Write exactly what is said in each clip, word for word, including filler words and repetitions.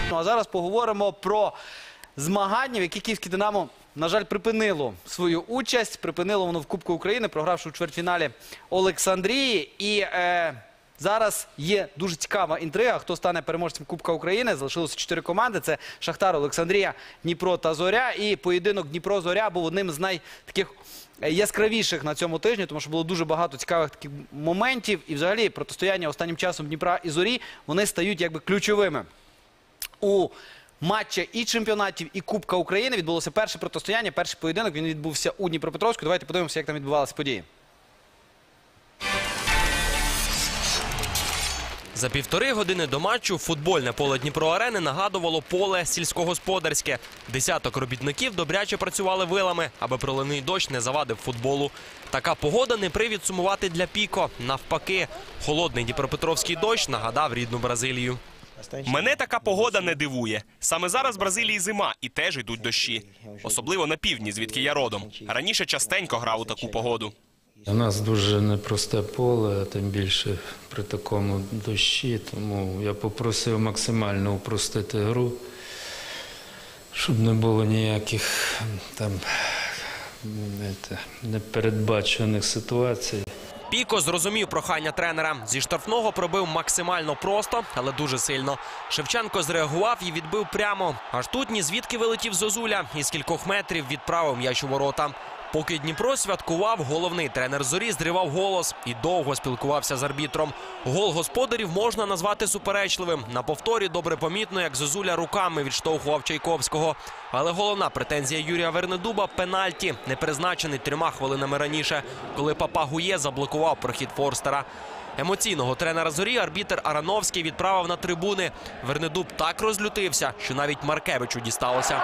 Ну, а зараз поговоримо про змагання, в які київське «Динамо», на жаль, припинило свою участь. Припинило воно в Кубку України, програвши у чвертьфіналі Олександрії. І е, зараз є дуже цікава інтрига, хто стане переможцем Кубка України. Залишилося чотири команди. Це Шахтар, Олександрія, Дніпро та Зоря. І поєдинок Дніпро-Зоря був одним з найтаких яскравіших на цьому тижні, тому що було дуже багато цікавих таких моментів. І взагалі протистояння останнім часом Дніпра і Зорі, вони стають якби ключовими. У матчі і чемпіонатів, і Кубка України відбулося перше протистояння, перший поєдинок. Він відбувся у Дніпропетровську. Давайте подивимося, як там відбувалися події. За півтори години до матчу футбольне поле Дніпро-арени нагадувало поле сільськогосподарське. Десяток робітників добряче працювали вилами, аби проливний дощ не завадив футболу. Така погода не привід сумувати для Піко. Навпаки, холодний дніпропетровський дощ нагадав рідну Бразилію. Мене така погода не дивує. Саме зараз в Бразилії зима і теж йдуть дощі. Особливо на півдні, звідки я родом. Раніше частенько грав у таку погоду. У нас дуже непросте поле, тим більше при такому дощі, тому я попросив максимально упростити гру, щоб не було ніяких там непередбачених ситуацій. Піко зрозумів прохання тренера. Зі штрафного пробив максимально просто, але дуже сильно. Шевченко зреагував і відбив прямо. Аж тут ні звідки вилетів Зозуля і з кількох метрів відправив м'яч у ворота. Поки Дніпро святкував, головний тренер Зорі зривав голос і довго спілкувався з арбітром. Гол господарів можна назвати суперечливим. На повторі добре помітно, як Зозуля руками відштовхував Чайковського. Але головна претензія Юрія Вернедуба – пенальті, не призначений трьома хвилинами раніше, коли Папа Гує заблокував прохід Форстера. Емоційного тренера Зорі арбітр Арановський відправив на трибуни. Вернедуб так розлютився, що навіть Маркевичу дісталося.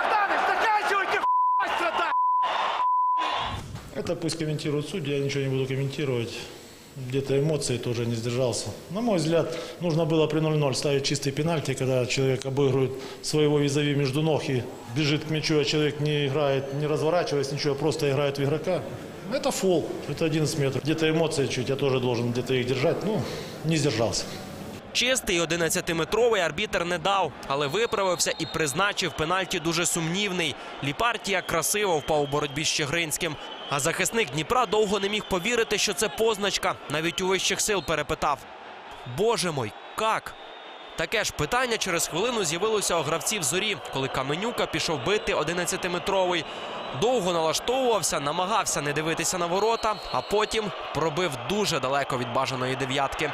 Это пусть комментируют судьи, я ничего не буду комментировать. Где-то эмоции тоже не сдержался. На мой взгляд, нужно было при ноль ноль ставить чистый пенальти, когда человек обыгрывает своего визави между ног и бежит к мячу, а человек не играет, не разворачиваясь, ничего, просто играет в игрока. Это фол, это одиннадцать метров. Где-то эмоции чуть, я тоже должен где-то их держать, ну, не сдержался. Чистий одинадцятиметровий арбітр не дав, але виправився і призначив пенальті дуже сумнівний. Ліпартія красиво впав у боротьбі з Чигринським. А захисник Дніпра довго не міг повірити, що це позначка. Навіть у вищих сил перепитав: «Боже мой, як?» Таке ж питання через хвилину з'явилося у гравців Зорі, коли Каменюка пішов бити одинадцятиметровий. Довго налаштовувався, намагався не дивитися на ворота, а потім пробив дуже далеко від бажаної дев'ятки.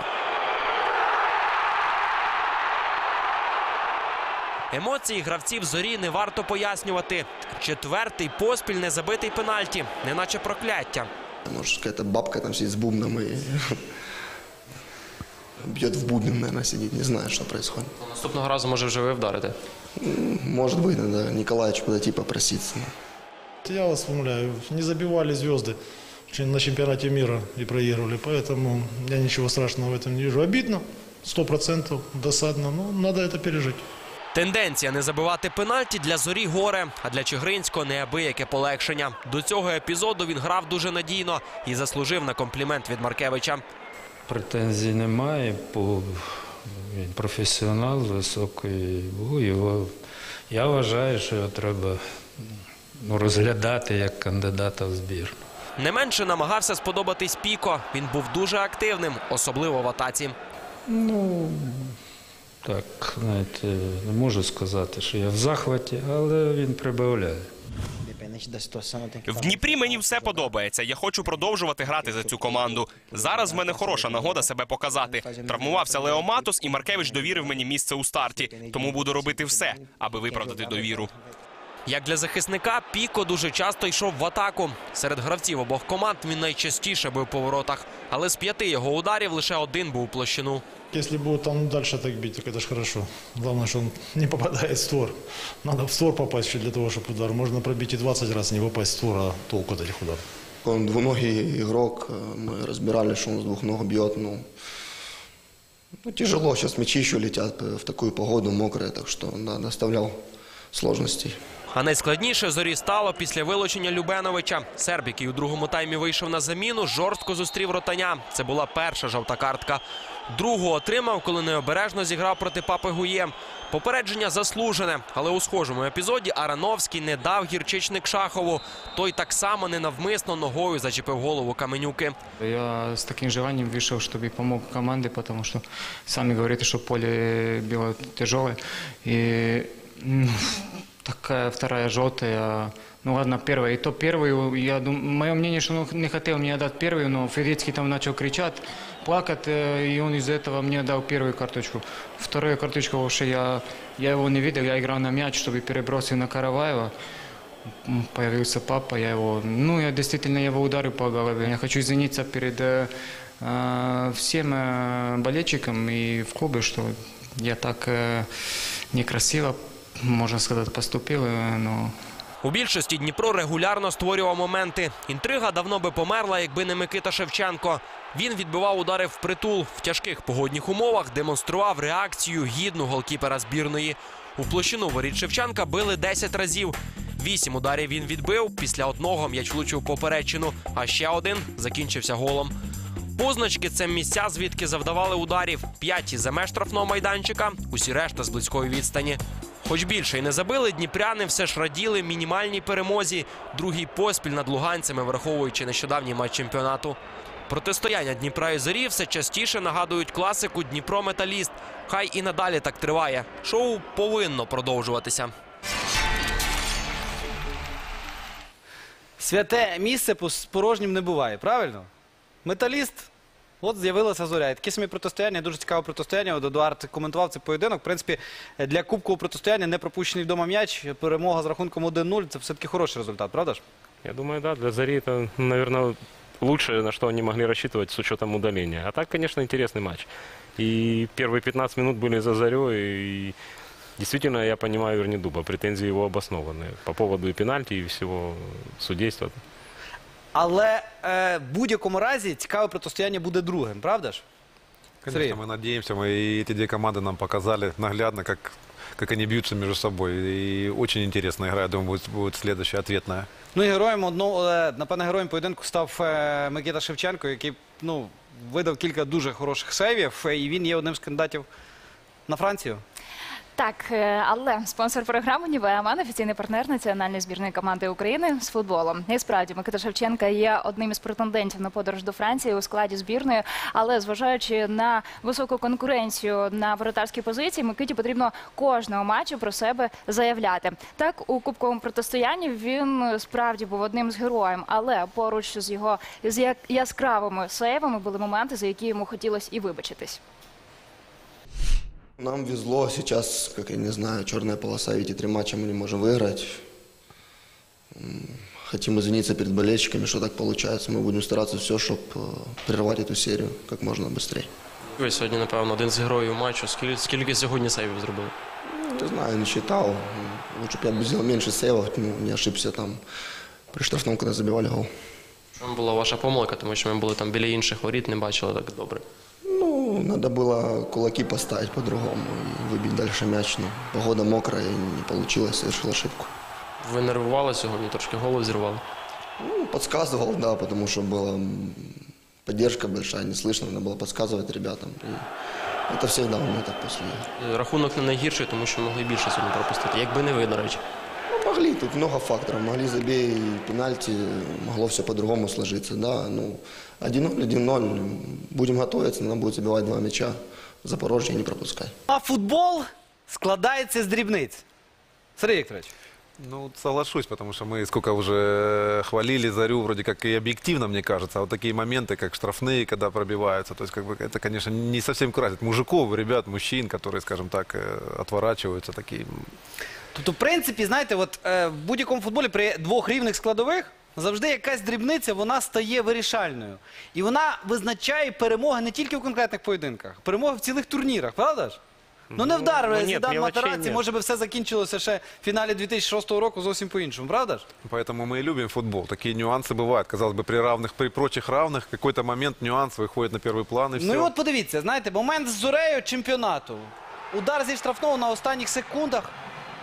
Емоції гравців Зорі не варто пояснювати. Четвертий поспіль незабитий пенальті, неначе прокляття. Може, якась бабка там сидить з бубном і б'є в бубен, мабуть, сидить. Не знаю, що відбувається. Наступного разу, може, вже ви вдарите? Може бути, треба Ніколаєвичу подойти попроситися. Я вас умоляю, не забивали звезды на чемпионате мира и проигрывали, поэтому я ничего страшного в этом не вижу. Обидно, сто процентов, досадно, но надо это пережить. Тенденція не забивати пенальті для Зорі горе, а для Чигринського неабияке полегшення. До цього епізоду він грав дуже надійно і заслужив на комплімент від Маркевича. Претензій немає, бо він професіонал високої ваги. Я вважаю, що його треба ну, розглядати як кандидата в збірну. Не менше намагався сподобатись Піко. Він був дуже активним, особливо в атаці. Ну, так, знаєте, не можу сказати, що я в захваті, але він прибавляє. В Дніпрі мені все подобається. Я хочу продовжувати грати за цю команду. Зараз в мене хороша нагода себе показати. Травмувався Лео Матос, і Маркевич довірив мені місце у старті. Тому буду робити все, аби виправдати довіру. Як для захисника, Піко дуже часто йшов в атаку. Серед гравців обох команд він найчастіше бив по воротах. Але з п'яти його ударів лише один був у площину. Если будет там дальше так бить, так это ж хорошо. Главное, что он не попадает в створ. Надо в створ попасть еще для того, чтобы удар. Можно пробить и двадцать раз, не попасть в створ, а толку от этих ударов. Он двуногий игрок, мы разбирали, что он с двух ног бьет. Ну, ну, тяжело, сейчас мячи еще летят в такую погоду, мокрые, так что да, доставлял сложностей. А найскладніше Зорі стало після вилучення Любеновича. Серб, який у другому таймі вийшов на заміну, жорстко зустрів Ротаня. Це була перша жовта картка. Другу отримав, коли необережно зіграв проти Папи Гує. Попередження заслужене, але у схожому епізоді Арановський не дав гірчичник Шахову. Той так само ненавмисно ногою зачепив голову Каменюки. Я с таким желанием вышел, чтобы помог команде, потому что сами говорите, что поле было тяжелое. И ну, такая вторая желтая. Ну ладно, первая. И то первую, я думаю, мое мнение, что он не хотел мне дать первую, но Федицкий там начал кричать, плакать, и он из-за этого мне дал первую карточку. Вторую карточку вообще я, я его не видел, я играл на мяч, чтобы перебросил на Караваева. Появился папа, я его, ну, я действительно его ударил по голове. Я хочу извиниться перед э, всем э, болельщикам и в клубе, что я так э, некрасиво, можно сказать, поступил, э, но... У більшості Дніпро регулярно створював моменти. Інтрига давно би померла, якби не Микита Шевченко. Він відбивав удари впритул. В тяжких погодних умовах демонстрував реакцію гідну голкіпера збірної. У площину воріт Шевченка били десять разів. Вісім ударів він відбив, після одного м'яч влучив в поперечину, а ще один закінчився голом. Позначки – це місця, звідки завдавали ударів. П'ять із-за меж штрафного майданчика, усі решта з близької відстані. Хоч більше й не забили, дніпряни все ж раділи мінімальній перемозі. Другий поспіль над луганцями, враховуючи нещодавній матч чемпіонату. Протистояння Дніпра і Зорі все частіше нагадують класику «Дніпро-Металіст». Хай і надалі так триває. Шоу повинно продовжуватися. Святе місце порожнім не буває, правильно? Металіст, от з'явилася Зоря. І таке самі протистояння, дуже цікаве протистояння. От Едуард коментував цей поєдинок. В принципі, для кубкового протистояння не пропущений вдома м'яч, перемога з рахунком один нуль. Це все-таки хороший результат, правда ж? Я думаю, да, для Зари это, наверное, лучшее, на что они могли рассчитывать с учетом удаления. А так, конечно, интересный матч. И первые пятнадцать минут были за Зарей, и действительно, я понимаю Вернидуба, претензии его обоснованы по поводу и пенальти, и всего судейства. Але е, в будь-якому разі цікаве протистояння буде другим, правда ж? Конечно, Сергей. мы надеемся, мы, и эти две команды нам показали наглядно, как, как они бьются между собой. И очень интересная игра, я думаю, будет, будет следующая, ответная. Ну і героєм одного, е, напевне, героєм поєдинку став е, Микита Шевченко, який, ну, видав кілька дуже хороших сейвів, е, і він є одним з кандидатів на Францію. Так, е, але спонсор програми «Нівеа-Ман» – офіційний партнер національної збірної команди України з футболу. І справді, Микита Шевченко є одним із претендентів на подорож до Франції у складі збірної, але зважаючи на високу конкуренцію на воротарській позиції, Микиті потрібно кожного матчу про себе заявляти. Так, у кубковому протистоянні він справді був одним з героїв, але поруч з його з я- яскравими сейвами були моменти, за які йому хотілося і вибачитись. Нам везло сейчас, как я не знаю, черная полоса, эти три матча мы не можем выиграть. М, Хотим извиниться перед болельщиками, что так получается. Мы будем стараться все, чтобы прервать эту серию как можно быстрее. Ви сьогодні, напевно, один з героїв матчу. Скільки, скільки сьогодні сейвів зробили? Не знаю, не считал. М, Лучше бы я бы сделал меньше сейвов, ну, не ошибся там при штрафном, когда забивали гол. В чому була ваша помилка, тому що ми були там біля інших воріт, не бачили так добре. Ну, надо было кулаки поставить по-другому и выбить дальше мяч. Но погода мокрая, и не получилось, совершил ошибку. Ви нервували сьогодні, трошки голову зірвали. Ну, подсказывал, да, потому что была м, поддержка большая, не слышно, надо было подсказывать ребятам. И это всегда у меня так после игр. Рахунок не найгірший, тому що могли більше сьогодні пропустити. Якби не ви, до речі. Ну, могли, тут много факторов. Могли забей пенальти, могло все по-другому сложиться, да. Ну, один ноль, один ноль. Будем готовиться, надо будет забивать два мяча. Запорожье не пропускай. А футбол складається з дрібниць. Сергій Вікторович. Ну, соглашусь, потому что мы сколько уже хвалили Зарю, вроде как и объективно, мне кажется. А вот такие моменты, как штрафные, когда пробиваются, то есть, как бы, это, конечно, не совсем красит. Мужиков, ребят, мужчин, которые, скажем так, э, отворачиваются, такие. Тобто, в принципі, знаєте, от е, в будь-якому футболі при двох рівних складових завжди якась дрібниця, вона стає вирішальною. І вона визначає перемоги не тільки в конкретних поєдинках, перемоги в цілих турнірах, правда ж? Ну не вдар ну, ні, Зідан мелочей Матараці, нет. може би все закінчилося ще в фіналі дві тисячі шостого року зовсім по-іншому, правда ж? Поэтому мы и любим футбол. Такие нюансы бывают. Казалось бы, при равных, при прочих равных, какой-то момент нюанс выходит на первый план, и все. Ну і от подивіться, знаєте, момент з Зорею чемпіонату. Удар зі штрафного на останніх секундах.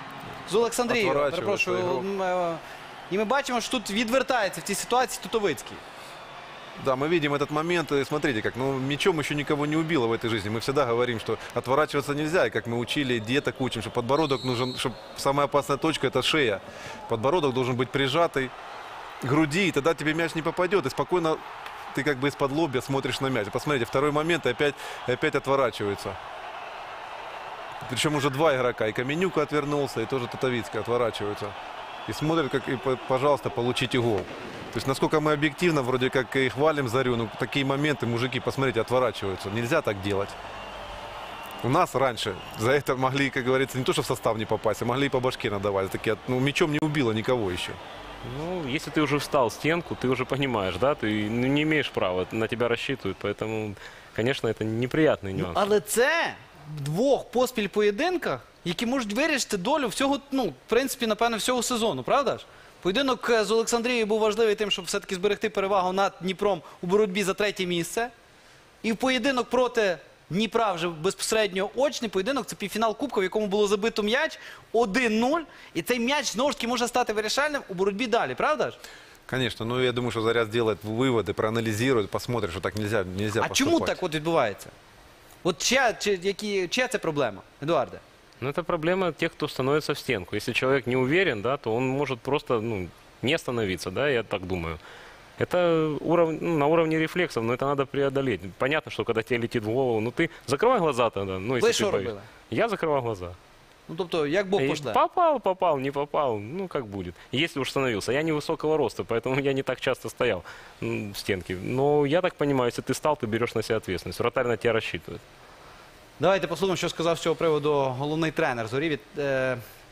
з Олександрією. Отворачує Перепрошую. свою М, е, І ми бачимо, що тут відвертається в цій ситуації Тутовицький. Да, мы видим этот момент, и смотрите, как, ну, мячом еще никого не убило в этой жизни. Мы всегда говорим, что отворачиваться нельзя, и как мы учили, деток учим, что подбородок нужен, чтобы самая опасная точка – это шея. Подбородок должен быть прижатый к груди, и тогда тебе мяч не попадет, и спокойно ты как бы из-под лобья смотришь на мяч. Посмотрите, второй момент, и опять, и опять отворачиваются. Причем уже два игрока, и Каменюка отвернулся, и тоже Тутовицкий отворачиваются. И смотрят, как, и, пожалуйста, получите гол. То есть, насколько мы объективно, вроде как и хвалим Зарю, но такие моменты, мужики, посмотрите, отворачиваются. Нельзя так делать. У нас раньше за это могли, как говорится, не то, что в состав не попасть, а могли и по башке надавать. Такие, ну, мячом не убило никого еще. Ну, если ты уже встал в стенку, ты уже понимаешь, да, ты ну, не имеешь права, на тебя рассчитывают, поэтому, конечно, это неприятный нюанс. Але це в двох поспіль поєдинках, які можуть вирішити долю всього, ну, в принципі, напевно, всього сезону, правда ж? Поєдинок з Олександрією був важливий тим, щоб все-таки зберегти перевагу над Дніпром у боротьбі за третє місце. І в поєдинок проти Дніпра вже безпосередньо очний поєдинок, це півфінал Кубка, в якому було забито м'яч один нуль. І цей м'яч, знову ж таки, може стати вирішальним у боротьбі далі, правда ж? Конечно, но я думаю, что Заря сделает выводы, проанализирует, посмотрит, что так нельзя, нельзя А поступать. чому так от відбувається? От чия, чи, які, чия це проблема, Едуарде? Ну, это проблема тех, кто становится в стенку. Если человек не уверен, да, то он может просто ну, не остановиться, да, я так думаю. Это уров... ну, на уровне рефлексов, но это надо преодолеть. Понятно, что когда тебе летит в голову, ну ты закрывай глаза тогда. Ну, если Ви ты що боишься. робили? Я закрывал глаза. Ну, тобто, як Бог И пошле. попал, попал, не попал, ну как будет. Если уж становился. Я невысокого роста, поэтому я не так часто стоял м, в стенке. Но я так понимаю, если ты стал, ты берешь на себя ответственность. Вратарь на тебя рассчитывает. Давайте послухаємо, що сказав з цього приводу головний тренер Зорі від е...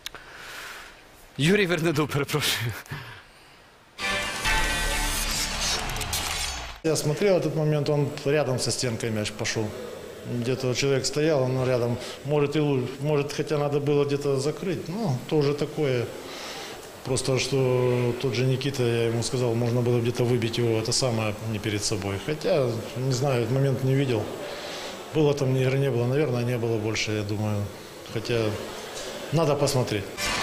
Юрій Вернедуб, перепрошую. Я смотрел этот момент, он рядом со стенкой мяч пошел. Где-то человек стоял, он рядом. Может, и лу- может, хотя надо было где-то закрыть. Ну, тоже такое. Просто что тот же Никита, я ему сказал, можно было где-то выбить его, это самое, не перед собой. Хотя, не знаю, этот момент не видел. Было там, игры не было, наверное, не было больше, я думаю. Хотя, надо посмотреть.